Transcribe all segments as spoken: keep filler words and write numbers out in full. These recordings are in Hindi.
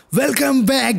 Welcome back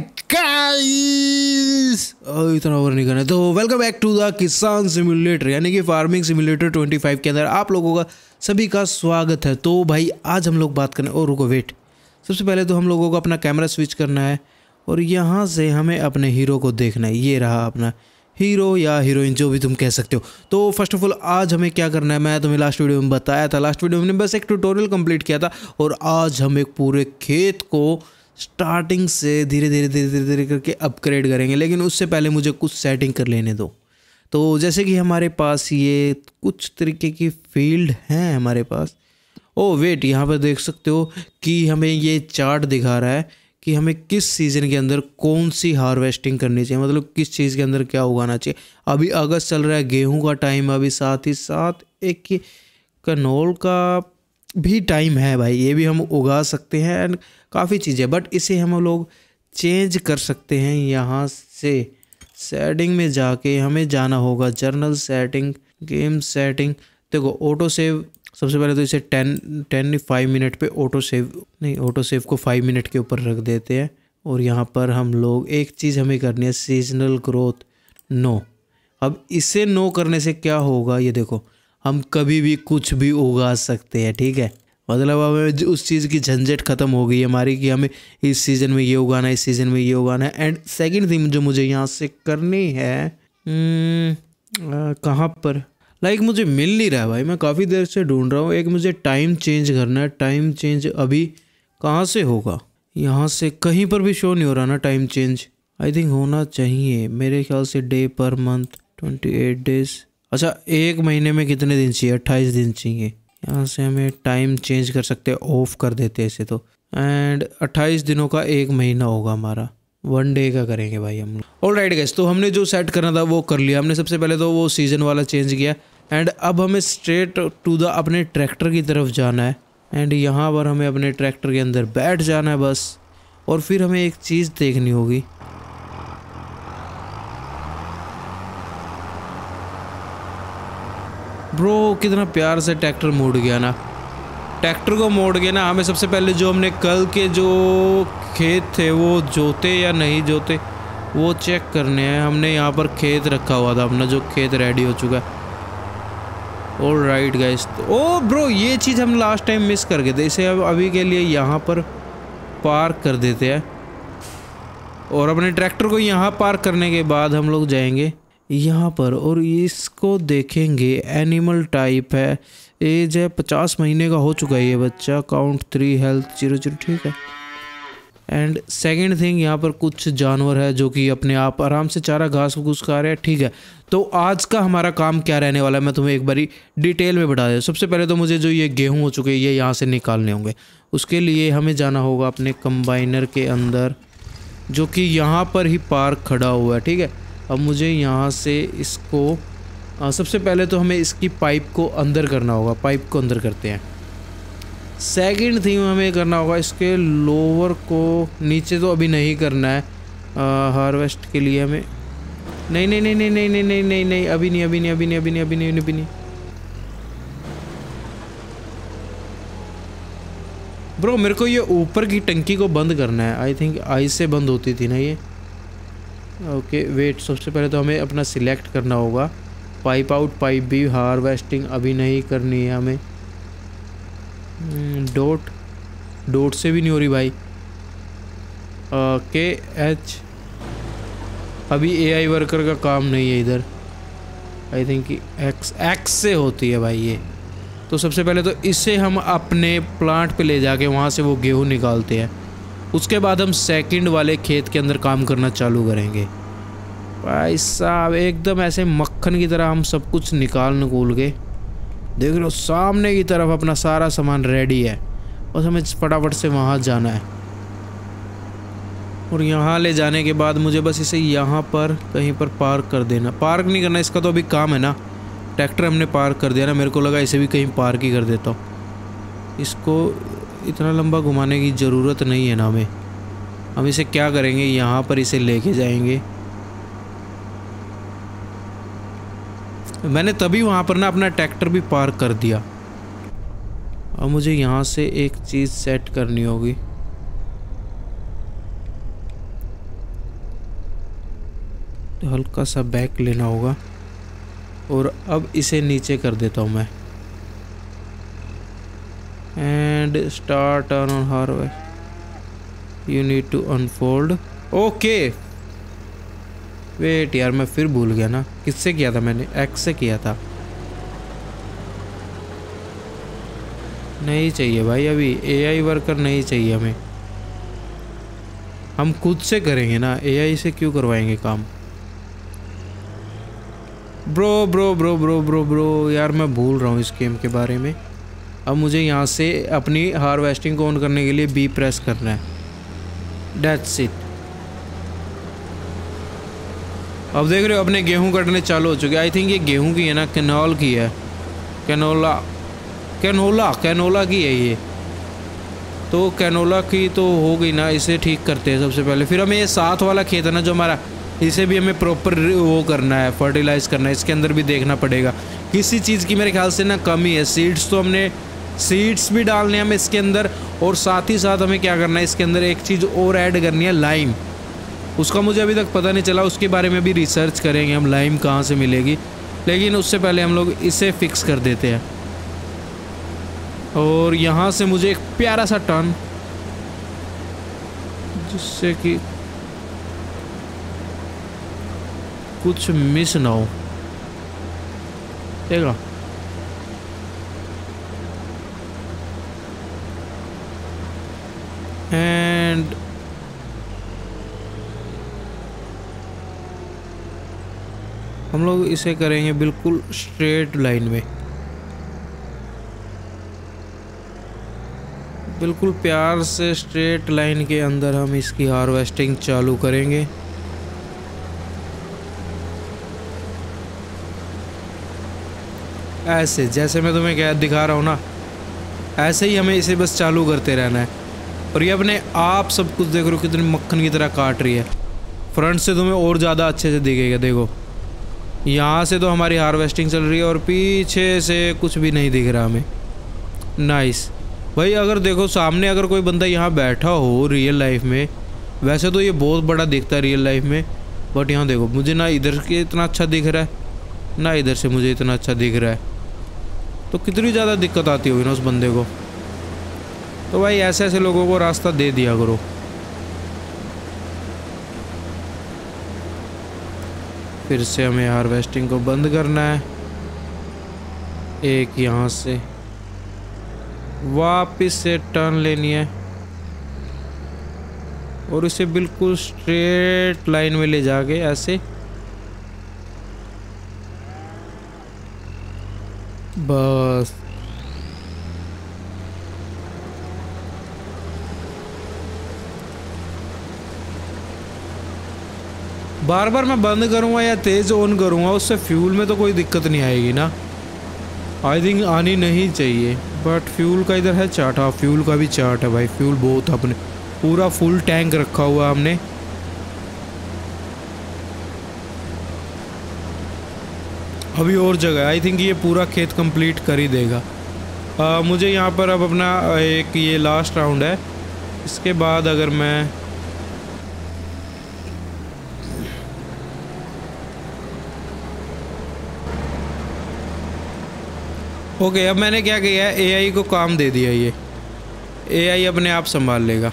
guys. इतना ओवर नहीं करना। तो welcome back to the kisan simulator यानी कि फार्मिंग सिमुलेटर पच्चीस के अंदर आप लोगों का सभी का स्वागत है। तो भाई आज हम लोग बात करने और रुको वेट सबसे पहले तो हम लोगों को अपना कैमरा स्विच करना है और यहाँ से हमें अपने हीरो को देखना है। ये रहा अपना हीरो या हीरोइन जो भी तुम कह सकते हो। तो फर्स्ट ऑफ ऑल आज हमें क्या करना है, मैं तुम्हें लास्ट वीडियो में बताया था। लास्ट वीडियो में हमने बस एक ट्यूटोरियल कंप्लीट किया था और आज हम एक पूरे खेत को स्टार्टिंग से धीरे धीरे धीरे धीरे धीरे करके अपग्रेड करेंगे। लेकिन उससे पहले मुझे कुछ सेटिंग कर लेने दो। तो जैसे कि हमारे पास ये कुछ तरीके की फील्ड हैं हमारे पास। ओ वेट, यहाँ पर देख सकते हो कि हमें ये चार्ट दिखा रहा है कि हमें किस सीज़न के अंदर कौन सी हार्वेस्टिंग करनी चाहिए, मतलब किस चीज़ के अंदर क्या उगाना चाहिए। अभी अगस्त चल रहा है, गेहूं का टाइम अभी, साथ ही साथ एक कनोल का भी टाइम है भाई, ये भी हम उगा सकते हैं एंड काफ़ी चीज़ें। बट इसे हम लोग चेंज कर सकते हैं। यहाँ से सेटिंग में जाके हमें जाना होगा जर्नल सेटिंग, गेम सेटिंग। देखो ऑटो सेव, सबसे पहले तो इसे टेन टेन फाइव मिनट पे ऑटो सेव नहीं ऑटो सेव को फाइव मिनट के ऊपर रख देते हैं। और यहाँ पर हम लोग एक चीज़ हमें करनी है, सीजनल ग्रोथ नो। अब इसे नो करने से क्या होगा, ये देखो हम कभी भी कुछ भी उगा सकते हैं। ठीक है, मतलब हमें उस चीज़ की झंझट ख़त्म हो गई हमारी कि हमें इस सीज़न में ये उगाना है, इस सीज़न में ये उगाना है। एंड सेकंड थिंग जो मुझे यहाँ से करनी है, कहाँ पर लाइक like, मुझे मिल नहीं रहा है भाई, मैं काफ़ी देर से ढूंढ रहा हूँ। एक मुझे टाइम चेंज करना है। टाइम चेंज अभी कहाँ से होगा, यहाँ से कहीं पर भी शो नहीं हो रहा ना टाइम चेंज। आई थिंक होना चाहिए मेरे ख्याल से day per month twenty eight days. अच्छा, एक महीने में कितने दिन चाहिए? अट्ठाईस दिन चाहिए। यहाँ से हमें टाइम चेंज कर सकते हैं, ऑफ कर देते हैं इसे तो। एंड अट्ठाईस दिनों का एक महीना होगा हमारा, वन डे का करेंगे भाई हम लोग। ऑल राइट गाइस, तो हमने जो सेट करना था वो कर लिया हमने। सबसे पहले तो वो सीज़न वाला चेंज किया एंड अब हमें स्ट्रेट टू द अपने ट्रैक्टर की तरफ जाना है। एंड यहाँ पर हमें अपने ट्रैक्टर के अंदर बैठ जाना है बस। और फिर हमें एक चीज़ देखनी होगी, ब्रो कितना प्यार से ट्रैक्टर मोड़ गया ना। ट्रैक्टर को मोड़ गया ना। हमें सबसे पहले जो हमने कल के जो खेत थे वो जोते या नहीं जोते वो चेक करने हैं। हमने यहाँ पर खेत रखा हुआ था अपना, जो खेत रेडी हो चुका है। ऑल राइट गाइस, ओ ब्रो ये चीज़ हम लास्ट टाइम मिस कर गए थे। इसे अब अभी के लिए यहाँ पर पार्क कर देते हैं और अपने ट्रैक्टर को यहाँ पार्क करने के बाद हम लोग जाएंगे यहाँ पर और इसको देखेंगे। एनिमल टाइप है, एज है पचास महीने का हो चुका है ये बच्चा। Count three, health zero zero, ठीक है। एंड सेकंड थिंग, यहाँ पर कुछ जानवर है जो कि अपने आप आराम से चारा घास फूस खा रहे हैं। ठीक है, तो आज का हमारा काम क्या रहने वाला है मैं तुम्हें एक बारी डिटेल में बता दूँ। सबसे पहले तो मुझे जो ये गेहूँ हो चुके हैं ये यहाँ से निकालने होंगे। उसके लिए हमें जाना होगा अपने कंबाइनर के अंदर, जो कि यहाँ पर ही पार्क खड़ा हुआ है। ठीक है, अब मुझे यहाँ से इसको आ, सबसे पहले तो हमें इसकी पाइप को अंदर करना होगा। पाइप को अंदर करते हैं। सेकंड थिंग हमें करना होगा, इसके लोअर को नीचे तो अभी नहीं करना है हार्वेस्ट के लिए हमें। नहीं नहीं नहीं नहीं नहीं नहीं नहीं नहीं नहीं अभी नहीं अभी नहीं अभी नहीं अभी नहीं अभी नहीं अभी नहीं ब्रो, मेरे को ये ऊपर की टंकी को बंद करना है। आई थिंक आई से बंद होती थी ना ये। ओके वेट, सबसे पहले तो हमें अपना सिलेक्ट करना होगा। पाइप आउट, पाइप भी, हार्वेस्टिंग अभी नहीं करनी है हमें। डॉट डॉट से भी नहीं हो रही भाई। के एच अभी एआई वर्कर का काम नहीं है इधर। आई थिंक एक्स एक्स से होती है भाई ये। तो सबसे पहले तो इसे हम अपने प्लांट पे ले जाके वहाँ से वो गेहूँ निकालते हैं। उसके बाद हम सेकंड वाले खेत के अंदर काम करना चालू करेंगे। भाई साहब एकदम ऐसे मक्खन की तरह हम सब कुछ निकाल निकूल के देख लो सामने की तरफ अपना सारा सामान रेडी है। और हमें फटाफट से वहाँ जाना है। और यहाँ ले जाने के बाद मुझे बस इसे यहाँ पर कहीं पर पार्क कर देना। पार्क नहीं करना, इसका तो अभी काम है ना। ट्रैक्टर हमने पार्क कर दिया ना, मेरे को लगा इसे भी कहीं पार्क ही कर देता हूँ। इसको इतना लंबा घुमाने की ज़रूरत नहीं है ना हमें। हम इसे क्या करेंगे, यहाँ पर इसे लेके जाएंगे। मैंने तभी वहाँ पर ना अपना ट्रैक्टर भी पार्क कर दिया। अब मुझे यहाँ से एक चीज़ सेट करनी होगी। हल्का सा बैक लेना होगा और अब इसे नीचे कर देता हूँ मैं। And start turn on harvest, you need to unfold. Okay wait यार, मैं फिर भूल गया ना, किससे किया था मैंने? एक्स से किया था। नहीं चाहिए भाई, अभी एआई वर्कर नहीं चाहिए हमें, हम खुद से करेंगे ना, एआई से क्यों करवाएंगे काम। Bro bro bro bro bro bro यार मैं भूल रहा हूँ इस गेम के बारे में। अब मुझे यहाँ से अपनी हार्वेस्टिंग को ऑन करने के लिए बी प्रेस करना है, दैट्स इट। अब देख रहे हो अपने गेहूं कटने चालू हो चुके। आई थिंक ये गेहूं की है ना, कैनोल की है, कैनोला कैनोला कैनोला की है ये, तो कैनोला की तो हो गई ना, इसे ठीक करते हैं सबसे पहले। फिर हमें ये साथ वाला खेत है ना जो हमारा, इसे भी हमें प्रॉपर वो करना है, फर्टिलाइज करना है। इसके अंदर भी देखना पड़ेगा किसी चीज़ की मेरे ख्याल से ना कमी है। सीड्स तो हमने सीड्स भी डालने हैं हमें इसके अंदर, और साथ ही साथ हमें क्या करना है इसके अंदर, एक चीज़ और ऐड करनी है, लाइम। उसका मुझे अभी तक पता नहीं चला, उसके बारे में भी रिसर्च करेंगे हम, लाइम कहाँ से मिलेगी। लेकिन उससे पहले हम लोग इसे फिक्स कर देते हैं। और यहाँ से मुझे एक प्यारा सा टर्न, जिससे कि कुछ मिस ना हो, देखा। एंड हम लोग इसे करेंगे बिल्कुल स्ट्रेट लाइन में, बिल्कुल प्यार से स्ट्रेट लाइन के अंदर हम इसकी हार्वेस्टिंग चालू करेंगे। ऐसे जैसे मैं तुम्हें क्या दिखा रहा हूँ ना, ऐसे ही हमें इसे बस चालू करते रहना है। और ये अपने आप सब कुछ देख रहे हो कितनी मक्खन की तरह काट रही है। फ्रंट से तुम्हें और ज़्यादा अच्छे से दिखेगा, देखो यहाँ से तो हमारी हार्वेस्टिंग चल रही है और पीछे से कुछ भी नहीं दिख रहा हमें। नाइस भाई, अगर देखो सामने अगर कोई बंदा यहाँ बैठा हो रियल लाइफ में, वैसे तो ये बहुत बड़ा दिखता है रियल लाइफ में, बट यहाँ देखो मुझे ना इधर के इतना अच्छा दिख रहा है ना इधर से मुझे इतना अच्छा दिख रहा है, तो कितनी ज़्यादा दिक्कत आती होगी ना उस बंदे को। तो भाई ऐसे ऐसे लोगों को रास्ता दे दिया करो। फिर से हमें हार्वेस्टिंग को बंद करना है, एक यहाँ से वापस से टर्न लेनी है और इसे बिल्कुल स्ट्रेट लाइन में ले जाके ऐसे, बस बार बार मैं बंद करूँगा या तेज़ ऑन करूँगा, उससे फ्यूल में तो कोई दिक्कत नहीं आएगी ना। आई थिंक आनी नहीं चाहिए, बट फ्यूल का इधर है चार्ट। हाँ फ्यूल का भी चार्ट है भाई, फ्यूल बहुत अपने पूरा फुल टैंक रखा हुआ हमने। अभी और जगह, आई थिंक ये पूरा खेत कंप्लीट कर ही देगा। आ, मुझे यहाँ पर अब अपना एक ये लास्ट राउंड है, इसके बाद अगर मैं ओके okay, अब मैंने क्या किया है, एआई को काम दे दिया, ये एआई अपने आप संभाल लेगा।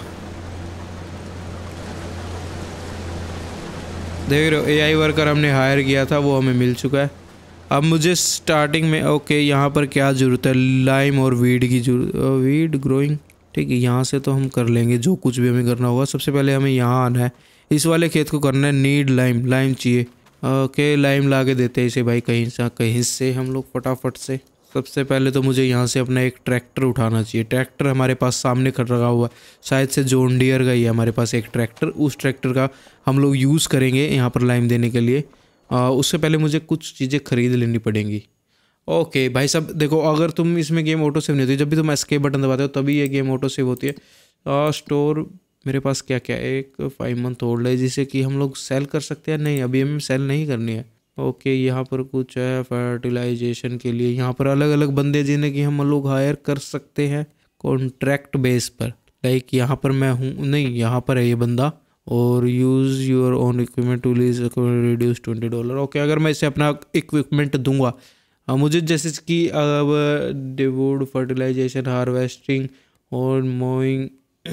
देख रहे हो एआई वर्कर हमने हायर किया था, वो हमें मिल चुका है। अब मुझे स्टार्टिंग में ओके okay, यहाँ पर क्या ज़रूरत है, लाइम और वीड की जरूरत, वीड ग्रोइंग, ठीक है। यहाँ से तो हम कर लेंगे जो कुछ भी हमें करना होगा। सबसे पहले हमें यहाँ आना है, इस वाले खेत को करना है, नीड लाइम, लाइम चाहिए। ओके लाइम ला के देते हैं इसे भाई कहीं से कहीं से हम लोग फटाफट से। सबसे पहले तो मुझे यहाँ से अपना एक ट्रैक्टर उठाना चाहिए। ट्रैक्टर हमारे पास सामने खड़ा रखा हुआ है, शायद से जॉन डियर का ही है हमारे पास एक ट्रैक्टर। उस ट्रैक्टर का हम लोग यूज़ करेंगे यहाँ पर लाइम देने के लिए। आ, उससे पहले मुझे कुछ चीज़ें ख़रीद लेनी पड़ेंगी। ओके भाई साहब देखो, अगर तुम इसमें गेम ऑटो सेव नहीं होती, जब भी तुम एस्केप बटन दबाते हो तभी ये गेम ऑटो सेव होती है। आ, स्टोर मेरे पास क्या क्या है, एक फाइव मंथ ओल्ड है जिसे कि हम लोग सेल कर सकते हैं। नहीं अभी हमें सेल नहीं करनी है। ओके okay, यहाँ पर कुछ है फर्टिलाइजेशन के लिए, यहाँ पर अलग अलग बंदे जिन्हें कि हम लोग हायर कर सकते हैं कॉन्ट्रैक्ट बेस पर। लाइक यहाँ पर मैं हूँ, नहीं यहाँ पर है ये बंदा, और use your own equipment to lease reduce twenty dollar. Okay, अगर मैं इसे अपना इक्विपमेंट दूंगा, हाँ, मुझे जैसे कि अब डिवोड फर्टिलाइजेशन, हार्वेस्टिंग और mowing,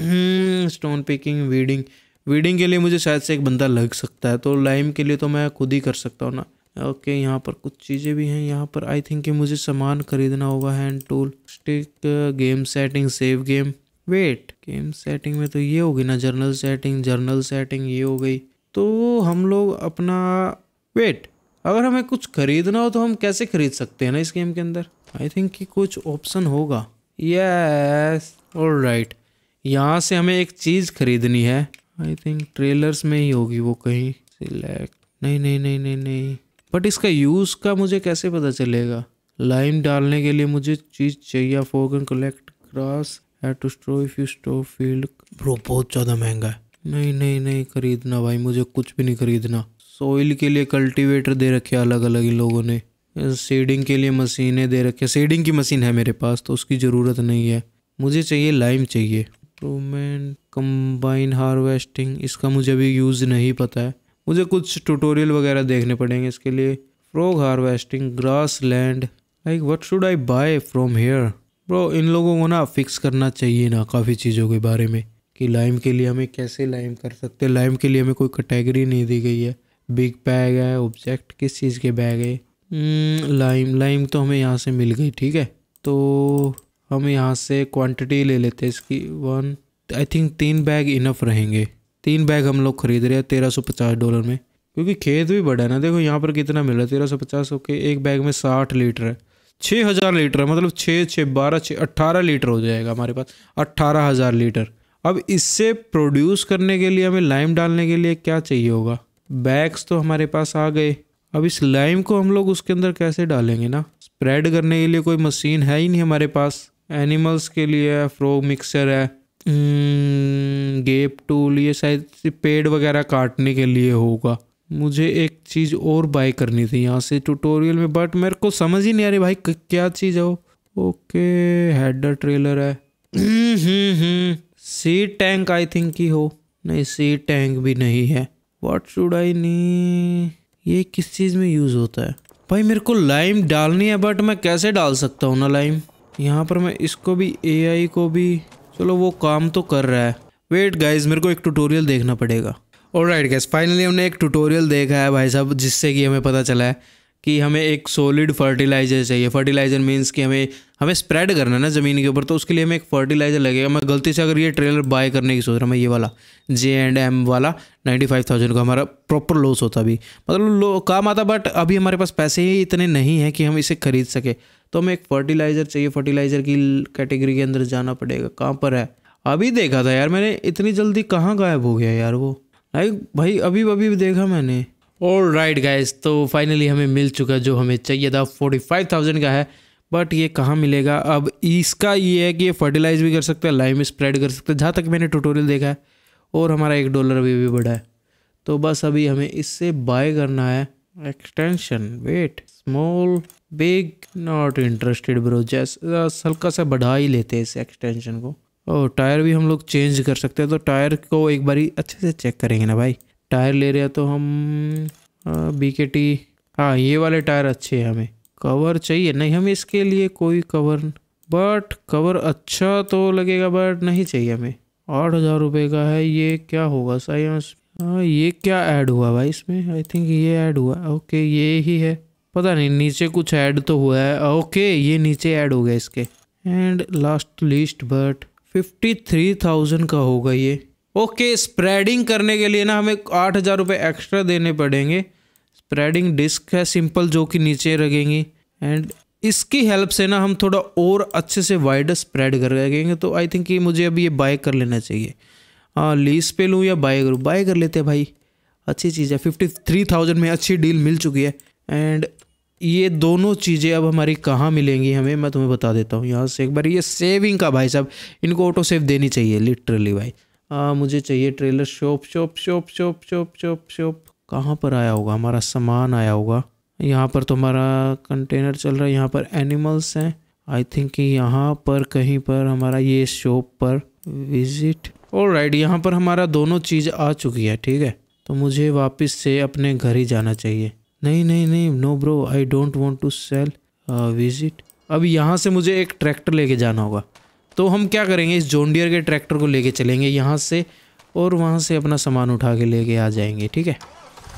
stone picking, weeding weeding के लिए मुझे शायद से एक बंदा लग सकता है, तो लाइम के लिए तो मैं खुद ही कर सकता हूँ ना। ओके, यहाँ पर कुछ चीज़ें भी हैं। यहाँ पर आई थिंक कि मुझे सामान खरीदना होगा। Hand tool, stick, game setting, save game. Wait, game setting में तो ये होगी ना, जर्नल सेटिंग, जर्नल सेटिंग ये हो गई। तो हम लोग अपना, वेट, अगर हमें कुछ खरीदना हो तो हम कैसे खरीद सकते हैं ना इस गेम के अंदर? आई थिंक कि कुछ ऑप्शन होगा। यस, ऑलराइट, यहाँ से हमें एक चीज़ खरीदनी है। आई थिंक ट्रेलर्स में ही होगी वो कहीं। सिलेक्ट, नहीं नहीं नहीं नहीं नहीं, बट इसका यूज़ का मुझे कैसे पता चलेगा? लाइम डालने के लिए मुझे चीज़ चाहिए। फोगन कलेक्ट ग्रास है to store if you store field. Bro बहुत ज़्यादा महंगा है। नहीं नहीं नहीं खरीदना भाई, मुझे कुछ भी नहीं खरीदना। सॉइल के लिए कल्टीवेटर दे रखे अलग अलग इन लोगों ने। सीडिंग के लिए मशीनें दे रखे। सीडिंग की मशीन है मेरे पास तो उसकी ज़रूरत नहीं है। मुझे चाहिए लाइम चाहिए। प्रूमेंट, कंबाइन हार्वेस्टिंग, इसका मुझे अभी यूज़ नहीं पता है। मुझे कुछ ट्यूटोरियल वगैरह देखने पड़ेंगे इसके लिए। Frog harvesting, grassland, like what should I buy from here? Bro इन लोगों को ना फिक्स करना चाहिए ना काफ़ी चीज़ों के बारे में, कि लाइम के लिए हमें कैसे लाइम कर सकते हैं। लाइम के लिए हमें कोई कैटेगरी नहीं दी गई है। बिग बैग है, ऑब्जेक्ट किस चीज़ के बैग है? लाइम लाइम तो हमें यहाँ से मिल गई, ठीक है। तो हम यहाँ से क्वांटिटी ले लेते हैं इसकी। वन, आई थिंक तीन बैग इनफ रहेंगे। तीन बैग हम लोग खरीद रहे हैं तेरह सौ पचास डॉलर में, क्योंकि खेत भी बड़ा है ना। देखो यहाँ पर कितना मिल रहा है, तेरह सौ पचास। ओके, एक बैग में साठ लीटर है, छः हज़ार लीटर है, मतलब छः छः बारह छः अट्ठारह लीटर हो जाएगा हमारे पास, अट्ठारह हज़ार लीटर। अब इससे प्रोड्यूस करने के लिए हमें लाइम डालने के लिए क्या चाहिए होगा? बैग्स तो हमारे पास आ गए। अब इस लाइम को हम लोग उसके अंदर कैसे डालेंगे ना? स्प्रेड करने के लिए कोई मशीन है ही नहीं हमारे पास। एनिमल्स के लिए फ्रॉग मिक्सर है, गेप टूल, ये शायद पेड़ वगैरह काटने के लिए होगा। मुझे एक चीज़ और बाय करनी थी यहाँ से ट्यूटोरियल में, बट मेरे को समझ ही नहीं आ रही भाई क्या चीज़ है वो। ओके, हेडर ट्रेलर है। सी टैंक आई थिंक की हो, नहीं सी टैंक भी नहीं है। व्हाट शुड आई नी, ये किस चीज़ में यूज़ होता है भाई? मेरे को लाइम डालनी है, बट मैं कैसे डाल सकता हूँ ना लाइम? यहाँ पर मैं इसको भी, एआई को भी, चलो वो काम तो कर रहा है। वेट गाइस, मेरे को एक ट्यूटोरियल देखना पड़ेगा। ऑलराइट गाइस, फाइनली हमने एक ट्यूटोरियल देखा है भाई साहब, जिससे कि हमें पता चला है कि हमें एक सॉलिड फर्टिलाइजर चाहिए। फर्टिलाइजर मीन्स कि हमें हमें स्प्रेड करना है ना ज़मीन के ऊपर, तो उसके लिए हमें एक फर्टिलाइजर लगेगा। मैं गलती से अगर ये ट्रेलर बाय करने की सोच रहा हूँ, मैं ये वाला जे एंड एम वाला नाइन्टी फाइव थाउजेंड का, हमारा प्रॉपर लॉस होता भी, मतलब लो काम आता, बट अभी हमारे पास पैसे ही इतने नहीं हैं कि हम इसे खरीद सके। तो हमें एक फर्टिलाइज़र चाहिए। फर्टिलाइज़र की कैटेगरी के अंदर जाना पड़ेगा। कहाँ पर है? अभी देखा था यार मैंने, इतनी जल्दी कहाँ गायब हो गया यार वो? लाइक भाई अभी अभी देखा मैंने। ऑल राइट गाइस, तो फाइनली हमें मिल चुका जो हमें चाहिए था। फोर्टी फाइव थाउजेंड का है, बट ये कहाँ मिलेगा? अब इसका ये है कि ये फर्टिलाइज भी कर सकते हैं, लाइम स्प्रेड कर सकते हैं, जहाँ तक मैंने ट्यूटोरियल देखा है। और हमारा एक डॉलर अभी भी बढ़ा है, तो बस अभी हमें इससे बाय करना है extension. Wait, small, big, not interested bro. जैसे हल्का सा बढ़ा ही लेते हैं इस एक्सटेंशन को। और टायर भी हम लोग चेंज कर सकते हैं, तो टायर को एक बारी अच्छे से चेक करेंगे ना भाई। टायर ले रहे हैं तो हम बी के टी, हाँ ये वाले टायर अच्छे हैं। हमें कवर चाहिए नहीं, हमें इसके लिए कोई कवर, बट कवर अच्छा तो लगेगा, बट नहीं चाहिए हमें। आठ हज़ार रुपये का है ये, क्या होगा साइंस? हाँ ये क्या ऐड हुआ भाई इसमें? आई थिंक ये ऐड हुआ। ओके ये ही है, पता नहीं नीचे कुछ ऐड तो हुआ है। ओके ये नीचे ऐड हो गया इसके। And last list but fifty three thousand का होगा ये। ओके, स्प्रेडिंग करने के लिए ना हमें आठ हज़ार रुपये एक्स्ट्रा देने पड़ेंगे। स्प्रेडिंग डिस्क है सिंपल, जो कि नीचे रखेंगी, एंड इसकी हेल्प से ना हम थोड़ा और अच्छे से वाइड स्प्रेड कर सकेंगे। तो आई थिंक कि मुझे अभी ये बाय कर लेना चाहिए। हाँ लीज पे लूँ या बाय करूँ? बाय कर लेते हैं भाई, अच्छी चीज़ है। फिफ्टी थ्री थाउजेंड में अच्छी डील मिल चुकी है। एंड ये दोनों चीज़ें अब हमारी कहाँ मिलेंगी हमें, मैं तुम्हें बता देता हूँ। यहाँ से एक बार ये सेविंग का भाई साहब, इनको ऑटो सेव देनी चाहिए लिटरली भाई। हाँ मुझे चाहिए trailer shop shop shop shop shop shop shop कहाँ पर आया होगा? हमारा सामान आया होगा यहाँ पर, तो हमारा कंटेनर चल रहा है। यहाँ पर एनिमल्स हैं, आई थिंक कि यहाँ पर कहीं पर हमारा ये शॉप पर विजिट ऑलराइट, यहाँ पर हमारा दोनों चीज़ आ चुकी है। ठीक है, तो मुझे वापस से अपने घर ही जाना चाहिए। नहीं नहीं नहीं, no bro, I don't want to sell visit. अब यहाँ से मुझे एक ट्रैक्टर लेके जाना होगा। तो हम क्या करेंगे, इस जॉन डियर के ट्रैक्टर को लेके चलेंगे यहाँ से और वहाँ से अपना सामान उठा के लेके आ जाएंगे। ठीक है,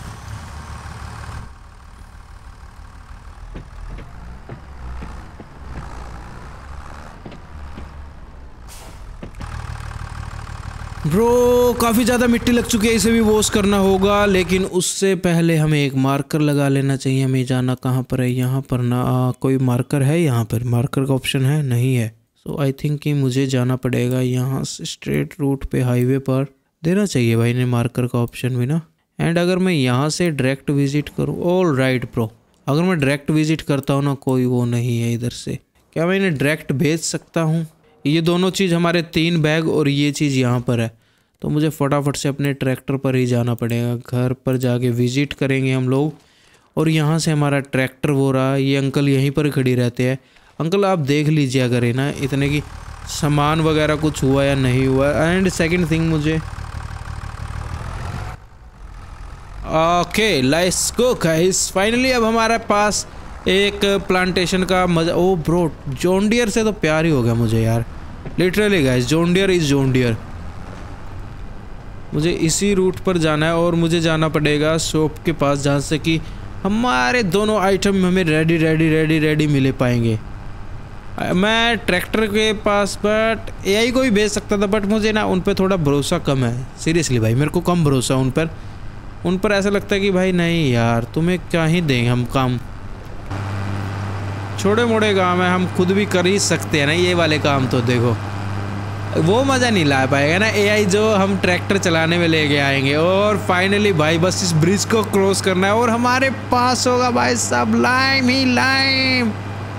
ब्रो काफ़ी ज़्यादा मिट्टी लग चुकी है, इसे भी वॉश करना होगा। लेकिन उससे पहले हमें एक मार्कर लगा लेना चाहिए। हमें जाना कहाँ पर है, यहाँ पर ना आ, कोई मार्कर है, यहाँ पर मार्कर का ऑप्शन है नहीं है। सो आई थिंक कि मुझे जाना पड़ेगा यहाँ से स्ट्रेट रूट पे हाईवे पर। देना चाहिए भाई ने मार्कर का ऑप्शन भी ना। एंड अगर मैं यहाँ से डायरेक्ट विजिट करूँ, ऑल राइट ब्रो, अगर मैं डायरेक्ट विजिट करता हूँ ना, कोई वो नहीं है इधर से, क्या मैं इन्हें डायरेक्ट भेज सकता हूँ? ये दोनों चीज़ हमारे तीन बैग और ये चीज़ यहाँ पर है, तो मुझे फटाफट से अपने ट्रैक्टर पर ही जाना पड़ेगा। घर पर जाके विजिट करेंगे हम लोग और यहाँ से हमारा ट्रैक्टर वो रहा। ये अंकल यहीं पर खड़ी रहते हैं। अंकल आप देख लीजिए अगर है ना इतने की सामान वगैरह कुछ हुआ या नहीं हुआ। एंड सेकंड थिंग मुझे okay let's go guys, finally अब हमारे पास एक प्लांटेशन का मजा। ओ ब्रो, जॉन डियर से तो प्यार ही हो गया मुझे यार, literally guys, John Deere is John Deere. मुझे इसी रूट पर जाना है और मुझे जाना पड़ेगा शॉप के पास, जहाँ से कि हमारे दोनों आइटम हमें रेडी रेडी रेडी रेडी मिले पाएंगे। मैं ट्रैक्टर के पास बट एआई को भी भेज सकता था, बट मुझे ना उन पर थोड़ा भरोसा कम है। सीरियसली भाई, मेरे को कम भरोसा उन पर उन पर ऐसा लगता है कि भाई नहीं यार, तुम्हें क्या ही देंगे हम काम, छोटे मोटे काम है, हम खुद भी कर ही सकते हैं ना ये वाले काम। तो देखो वो मज़ा नहीं ला पाएगा ना एआई जो हम ट्रैक्टर चलाने में लेके आएंगे। और फाइनली भाई बस इस ब्रिज को क्रॉस करना है और हमारे पास होगा भाई सब लाइम ही लाइम।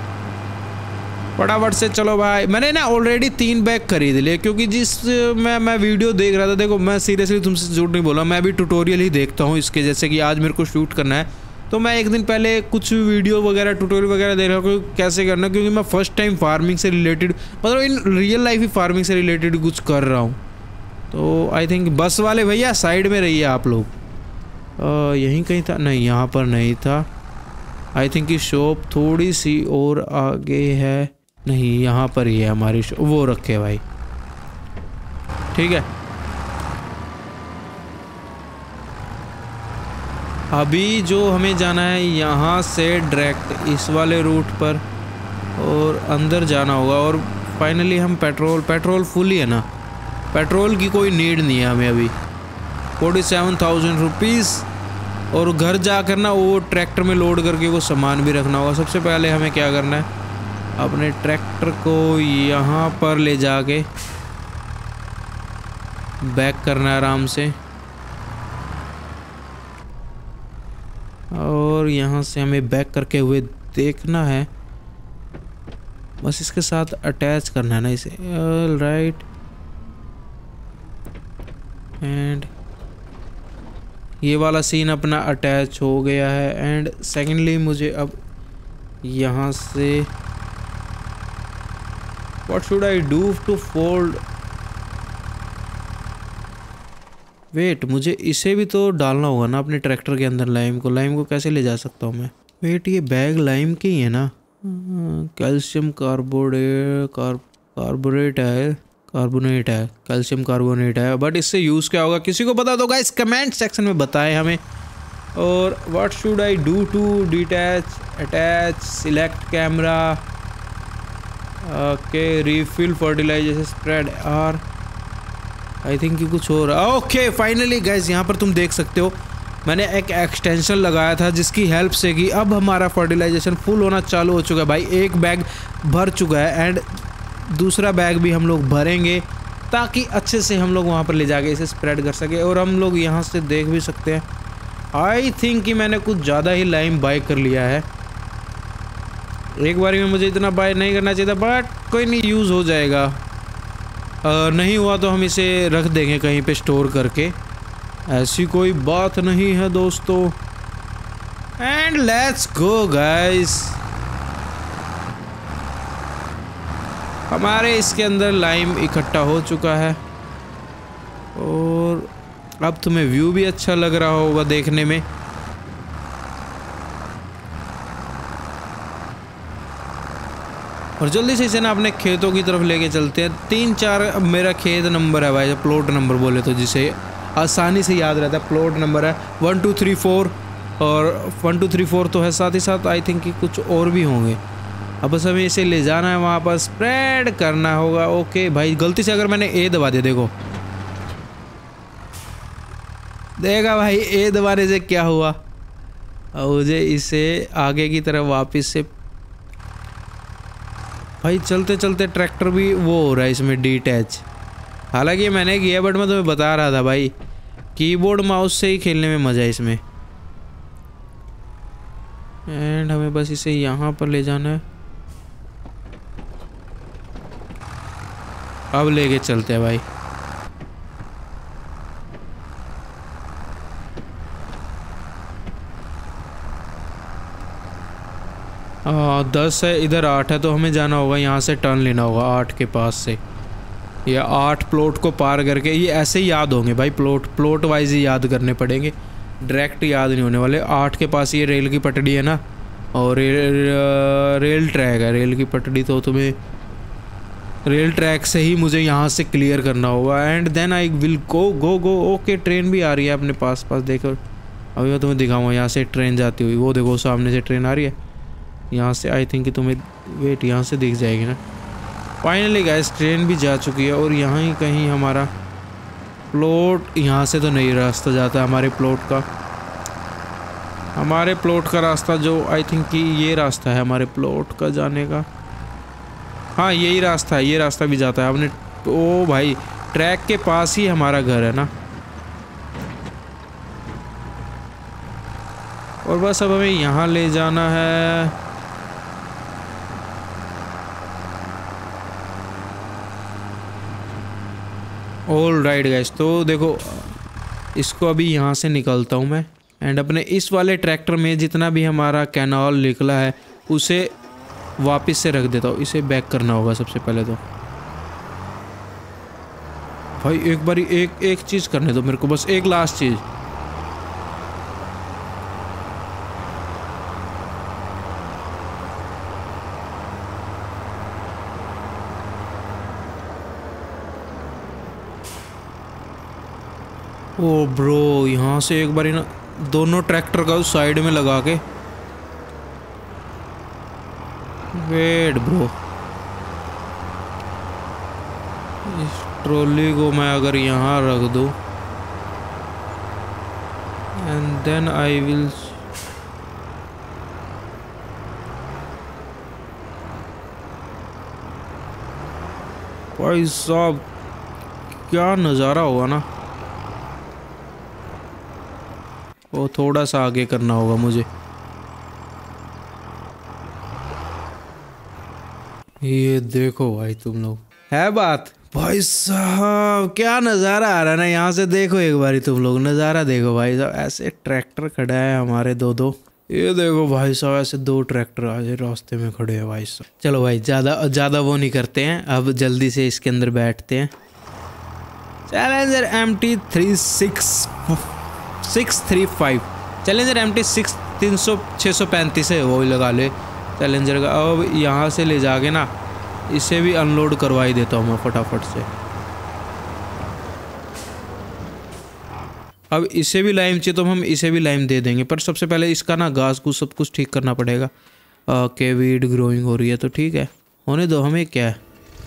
फटाफट से चलो भाई। मैंने ना ऑलरेडी तीन बैग खरीद लिए, क्योंकि जिस मैं मैं वीडियो देख रहा था, देखो मैं सीरियसली तुमसे झूठ नहीं बोला, मैं भी ट्यूटोरियल ही देखता हूँ इसके। जैसे कि आज मेरे को शूट करना है, तो मैं एक दिन पहले कुछ वीडियो वगैरह ट्यूटोरियल वगैरह देख रहा हूँ कैसे करना, क्योंकि मैं फर्स्ट टाइम फार्मिंग से रिलेटेड, मतलब इन रियल लाइफ ही फार्मिंग से रिलेटेड कुछ कर रहा हूँ। तो आई थिंक बस वाले भैया साइड में रहिए आप लोग। यहीं कहीं था, नहीं यहाँ पर नहीं था। आई थिंक कि शॉप थोड़ी सी और आगे है, नहीं यहाँ पर ही है हमारी शॉप, वो रखे भाई। ठीक है, अभी जो हमें जाना है यहाँ से डायरेक्ट इस वाले रूट पर और अंदर जाना होगा। और फाइनली हम पेट्रोल पेट्रोल फुल ही है ना, पेट्रोल की कोई नीड नहीं है हमें अभी। फोर्टी सेवन थाउजेंड रुपीज़ और घर जाकर ना वो ट्रैक्टर में लोड करके वो सामान भी रखना होगा। सबसे पहले हमें क्या करना है, अपने ट्रैक्टर को यहाँ पर ले जाके बैक करना है आराम से, और यहाँ से हमें बैक करके हुए देखना है, बस इसके साथ अटैच करना है ना इसे। ऑल राइट, एंड ये वाला सीन अपना अटैच हो गया है। एंड सेकेंडली मुझे अब यहाँ से what should I do to fold, wait मुझे इसे भी तो डालना होगा ना अपने ट्रैक्टर के अंदर। लाइम को लाइम को कैसे ले जा सकता हूँ मैं? वेट, ये बैग लाइम के ही है ना? कैल्शियम कार्बोनेट कार कार्बोनेट है कार्बोनेट है कैल्शियम कार्बोनेट है, बट इससे यूज़ क्या होगा किसी को पता तो गाइस कमेंट सेक्शन में बताएं हमें। और what should I do to detach attach select camera, okay refill fertiliser spread R, I think कि कुछ हो रहा है। ओके फाइनली गाइज यहाँ पर तुम देख सकते हो मैंने एक एक्सटेंशन लगाया था जिसकी हेल्प से कि अब हमारा फर्टिलाइजेशन फुल होना चालू हो चुका है भाई। एक बैग भर चुका है एंड दूसरा बैग भी हम लोग भरेंगे ताकि अच्छे से हम लोग वहाँ पर ले जाके इसे स्प्रेड कर सके। और हम लोग यहाँ से देख भी सकते हैं, आई थिंक कि मैंने कुछ ज़्यादा ही लाइम बाय कर लिया है। एक बारी में मुझे इतना बाय नहीं करना चाहिए था, बट कोई नहीं, यूज़ हो जाएगा। आ, नहीं हुआ तो हम इसे रख देंगे कहीं पे स्टोर करके, ऐसी कोई बात नहीं है दोस्तों। एंड लेट्स गो गाइस, हमारे इसके अंदर लाइम इकट्ठा हो चुका है अब तुम्हें व्यू भी अच्छा लग रहा होगा देखने में। और जल्दी से इसे ना अपने खेतों की तरफ लेके चलते हैं। तीन चार मेरा खेत नंबर है भाई, प्लॉट नंबर बोले तो, जिसे आसानी से याद रहता है। प्लॉट नंबर है वन टू थ्री फोर, और वन टू थ्री फोर तो है, साथ ही साथ आई थिंक कि कुछ और भी होंगे। अब बस हमें इसे ले जाना है, वहाँ पर स्प्रेड करना होगा। ओके भाई, गलती से अगर मैंने ए दबा दिया, देखो देखा भाई, ए दबाने से क्या हुआ। और मुझे इसे आगे की तरफ वापस से, भाई चलते चलते ट्रैक्टर भी वो हो रहा है इसमें डिटैच। हालांकि मैंने किया, बट मैं तुम्हें बता रहा था भाई, कीबोर्ड माउस से ही खेलने में मज़ा है इसमें। एंड हमें बस इसे यहाँ पर ले जाना है। अब लेके चलते हैं भाई। आ, दस है, इधर आठ है, तो हमें जाना होगा यहाँ से, टर्न लेना होगा आठ के पास से। या आठ प्लॉट को पार करके, ये ऐसे ही याद होंगे भाई, प्लॉट प्लॉट वाइज ही याद करने पड़ेंगे, डायरेक्ट याद नहीं होने वाले। आठ के पास ये रेल की पटड़ी है ना, और रे, रेल ट्रैक है। रेल की पटड़ी तो तुम्हें रेल ट्रैक से ही मुझे यहाँ से क्लियर करना होगा। And then I will go go go okay, train भी आ रही है अपने पास पास, देखो अभी मैं तुम्हें दिखाऊंगा यहाँ से ट्रेन जाती हुई। वो देखो सामने से ट्रेन आ रही है, यहाँ से आई थिंक कि तुम्हें, वेट, यहाँ से दिख जाएगी ना। फाइनली गाइस, ट्रेन भी जा चुकी है। और यहाँ ही कहीं हमारा प्लॉट, यहाँ से तो नहीं रास्ता जाता हमारे प्लॉट का। हमारे प्लॉट का रास्ता जो आई थिंक कि ये रास्ता है हमारे प्लॉट का जाने का। हाँ यही रास्ता है, ये रास्ता भी जाता है हमने। ओ भाई, ट्रैक के पास ही हमारा घर है ना। और बस अब हमें यहाँ ले जाना है। ऑल राइट गाइस, तो देखो इसको अभी यहाँ से निकलता हूँ मैं। एंड अपने इस वाले ट्रैक्टर में जितना भी हमारा कैनॉल निकला है उसे वापस से रख देता हूँ। इसे बैक करना होगा सबसे पहले तो। भाई एक बारी एक एक चीज़ करने दो मेरे को, बस एक लास्ट चीज़। ओ ब्रो, यहाँ से एक बारी ना दोनों ट्रैक्टर का उस साइड में लगा के, वेट ब्रो, इस ट्रॉली को मैं अगर यहाँ रख दूँ एंड देन आई विल, भाई साहब क्या नज़ारा होगा ना। वो थोड़ा सा आगे करना होगा मुझे। ये देखो भाई तुम लोग, है बात, भाई साहब क्या नज़ारा आ रहा है ना यहाँ से। देखो एक बारी तुम लोग नज़ारा देखो भाई साहब, ऐसे ट्रैक्टर खड़ा है हमारे दो दो। ये देखो भाई साहब, ऐसे दो ट्रैक्टर आज रास्ते में खड़े हैं भाई साहब। चलो भाई ज़्यादा ज़्यादा वो नहीं करते हैं, अब जल्दी से इसके अंदर बैठते हैं। Challenger M T three six six three five Challenger M T six तीन सौ छः सौ पैंतीस है, वो ही लगा ले चैलेंजर का। अब यहाँ से ले जाके ना इसे भी अनलोड करवा ही देता हूँ मैं फटाफट से। अब इसे भी लाइम चाहिए तो हम इसे भी लाइम दे देंगे, पर सबसे पहले इसका ना घास घूस सब कुछ ठीक करना पड़ेगा। ओके, वीड ग्रोइंग हो रही है तो ठीक है, होने दो, हमें क्या है।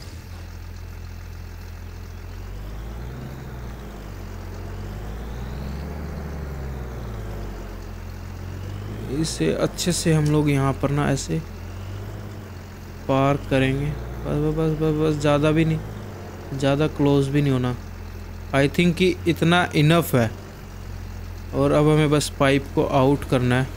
इसे अच्छे से हम लोग यहाँ पर ना ऐसे पार्क करेंगे। बस बस बस बस ज़्यादा भी नहीं, ज़्यादा क्लोज भी नहीं होना। आई थिंक कि इतना इनफ है। और अब हमें बस पाइप को आउट करना है।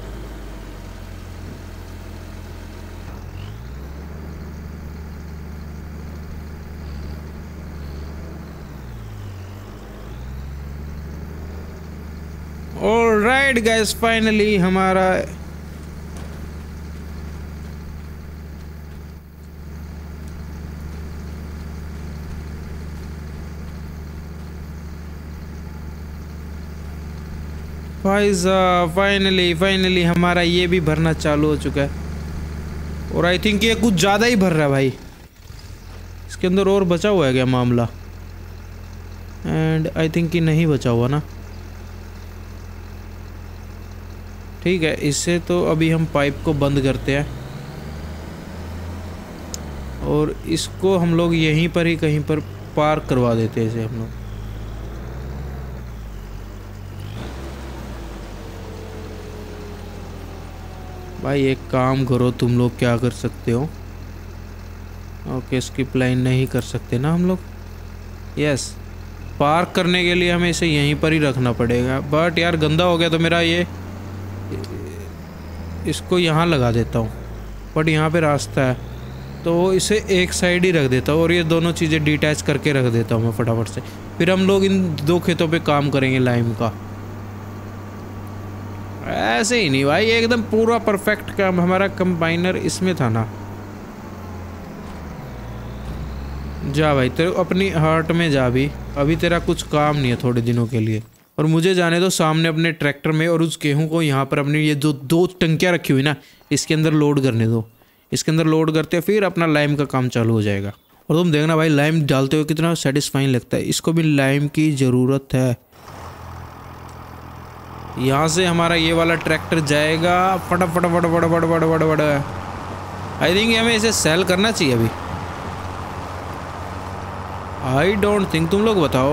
ऑलराइट गाइस, फाइनली हमारा भाई साहब फाइनली फाइनली हमारा ये भी भरना चालू हो चुका है। और आई थिंक ये कुछ ज़्यादा ही भर रहा है भाई। इसके अंदर और बचा हुआ है क्या मामला? एंड आई थिंक कि नहीं बचा हुआ ना। ठीक है, इससे तो अभी हम पाइप को बंद करते हैं और इसको हम लोग यहीं पर ही कहीं पर पार्क करवा देते हैं इसे हम लोग। भाई एक काम करो, तुम लोग क्या कर सकते हो? ओके, स्किप लाइन नहीं कर सकते ना हम लोग। यस, पार्क करने के लिए हमें इसे यहीं पर ही रखना पड़ेगा। बट यार गंदा हो गया तो मेरा ये, इसको यहाँ लगा देता हूँ। बट यहाँ पे रास्ता है तो इसे एक साइड ही रख देता हूँ और ये दोनों चीज़ें डिटैच करके रख देता हूँ मैं फटाफट से। फिर हम लोग इन दो खेतों पे काम करेंगे लाइम का। ऐसे ही नहीं भाई, एकदम पूरा परफेक्ट काम। हमारा कंबाइनर इसमें था ना। जा भाई, तेरे अपनी हार्ट में जा भी। अभी तेरा कुछ काम नहीं है थोड़े दिनों के लिए। और मुझे जाने दो सामने अपने ट्रैक्टर में और उस गेहूं को यहाँ पर अपनी ये जो दो टंकियाँ रखी हुई ना, इसके अंदर लोड करने दो। इसके अंदर लोड करते फिर अपना लाइम का काम चालू हो जाएगा। और तुम देखना भाई, लाइम डालते हुए कितना सेटिस्फाइंग लगता है। इसको भी लाइम की ज़रूरत है। यहाँ से हमारा ये वाला ट्रैक्टर जाएगा फटाफट फटाफट फटाफट फटाफट फटाफट। आई थिंक हमें इसे सेल करना चाहिए अभी। आई डोंट थिंक, तुम लोग बताओ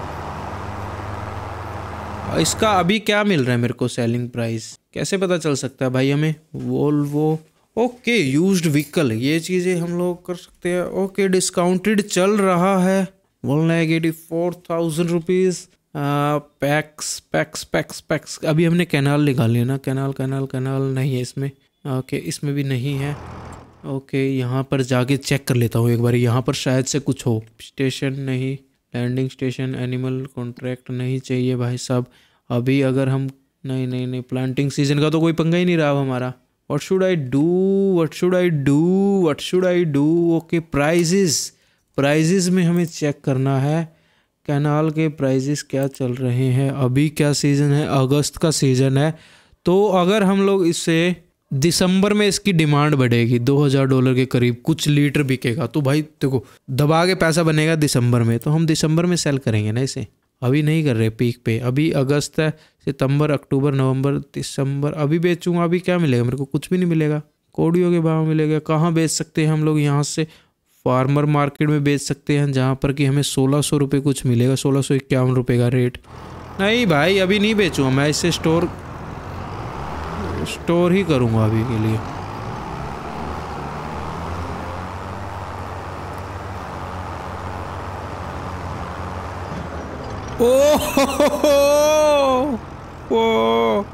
इसका अभी क्या मिल रहा है मेरे को सेलिंग प्राइस? कैसे पता चल सकता है भाई हमें? वोल्वो, ओके, यूज्ड व्हीकल, ये चीज़ें हम लोग कर सकते हैं। ओके, डिस्काउंटेड चल रहा है one lakh eighty four thousand rupees. Packs packs packs packs अभी हमने कैनाल निकाल लिया ना। कैनाल कैनाल कैनाल नहीं है इसमें। ओके, इसमें भी नहीं है। ओके, यहाँ पर जाके चेक कर लेता हूँ एक बार। यहाँ पर शायद से कुछ हो। स्टेशन नहीं, लैंडिंग स्टेशन, एनिमल कॉन्ट्रैक्ट नहीं चाहिए भाई साहब अभी। अगर हम नहीं नहीं नहीं प्लांटिंग सीजन का तो कोई पंगा ही नहीं रहा हमारा। What should I do, what should I do, what should I do? Okay, prices, prices में हमें चेक करना है कैनाल के प्राइजेस क्या चल रहे हैं अभी। क्या सीज़न है? अगस्त का सीज़न है। तो अगर हम लोग इससे दिसंबर में, इसकी डिमांड बढ़ेगी दो हज़ार डॉलर के करीब, कुछ लीटर बिकेगा तो भाई देखो दबा के पैसा बनेगा दिसंबर में। तो हम दिसंबर में सेल करेंगे ना इसे। अभी नहीं कर रहे पीक पे। अभी अगस्त है, सितंबर, अक्टूबर, नवंबर, दिसंबर। अभी बेचूंगा, अभी क्या मिलेगा मेरे को? कुछ भी नहीं मिलेगा। कोडियों के भाव मिलेगा। कहाँ बेच सकते हैं हम लोग? यहाँ से फार्मर मार्केट में बेच सकते हैं, जहाँ पर कि हमें सोलह सौ रुपये कुछ मिलेगा। सोलह सौ इक्यावन रुपये का रेट। नहीं भाई, अभी नहीं बेचूँगा मैं इसे। स्टोर स्टोर ही करूँगा अभी के लिए। ओह ओ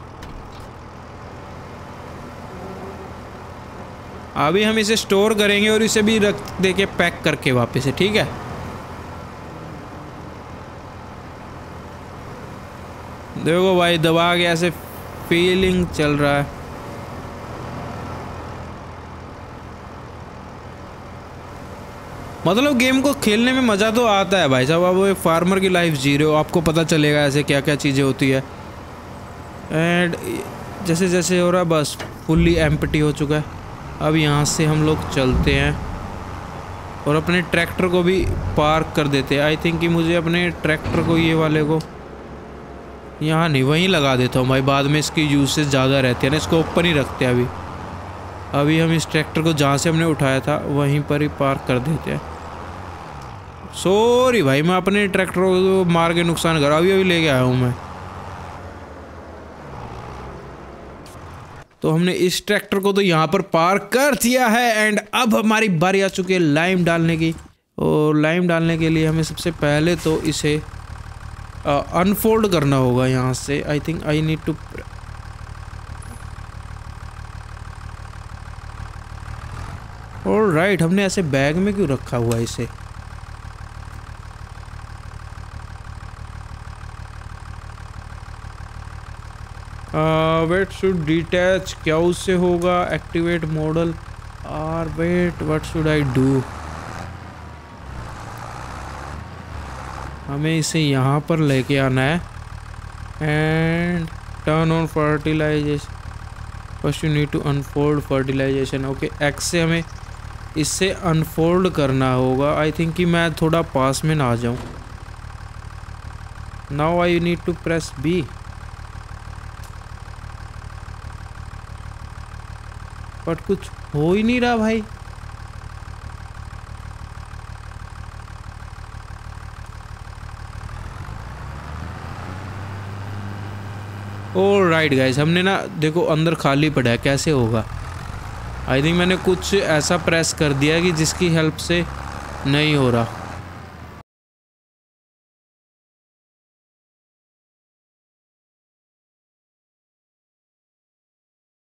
अभी हम इसे स्टोर करेंगे और इसे भी रख दे के पैक करके वापस से, ठीक है? देखो भाई, दबा के ऐसे फीलिंग चल रहा है। मतलब गेम को खेलने में मज़ा तो आता है भाई साहब। आप एक फार्मर की लाइफ जी रहे हो, आपको पता चलेगा ऐसे क्या क्या चीज़ें होती है। एंड जैसे जैसे हो रहा है, बस फुल्ली एम्प्टी हो चुका है। अब यहाँ से हम लोग चलते हैं और अपने ट्रैक्टर को भी पार्क कर देते हैं। आई थिंक कि मुझे अपने ट्रैक्टर को, ये वाले को यहाँ नहीं, वहीं लगा देता हूँ भाई। बाद में इसकी यूसेज ज़्यादा रहती है ना, इसको ओपन ही रखते हैं अभी। अभी हम इस ट्रैक्टर को जहाँ से हमने उठाया था वहीं पर ही पार्क कर देते हैं। सॉरी भाई, मैं अपने ट्रैक्टर को मार के नुकसान करा। अभी अभी लेके आया हूँ मैं। तो हमने इस ट्रैक्टर को तो यहाँ पर पार्क कर दिया है। एंड अब हमारी बारी आ चुकी है लाइम डालने की। और लाइम डालने के लिए हमें सबसे पहले तो इसे अनफोल्ड uh, करना होगा यहाँ से। I think I need to, all right. हमने ऐसे बैग में क्यों रखा हुआ है इसे? वेट शुड डिटैच, क्या उससे होगा? एक्टिवेट मॉडल और wait, what should I do? हमें इसे यहाँ पर लेके आना है and turn on fertilisation, first you need to unfold fertilisation. Okay, X से हमें इससे अनफोल्ड करना होगा। आई थिंक कि मैं थोड़ा पास में ना आ जाऊं। Now I need to press B, but कुछ हो ही नहीं रहा भाई। ऑल राइट गाइस, हमने ना देखो अंदर खाली पड़ा है, कैसे होगा? आई थिंक मैंने कुछ ऐसा प्रेस कर दिया कि जिसकी हेल्प से नहीं हो रहा।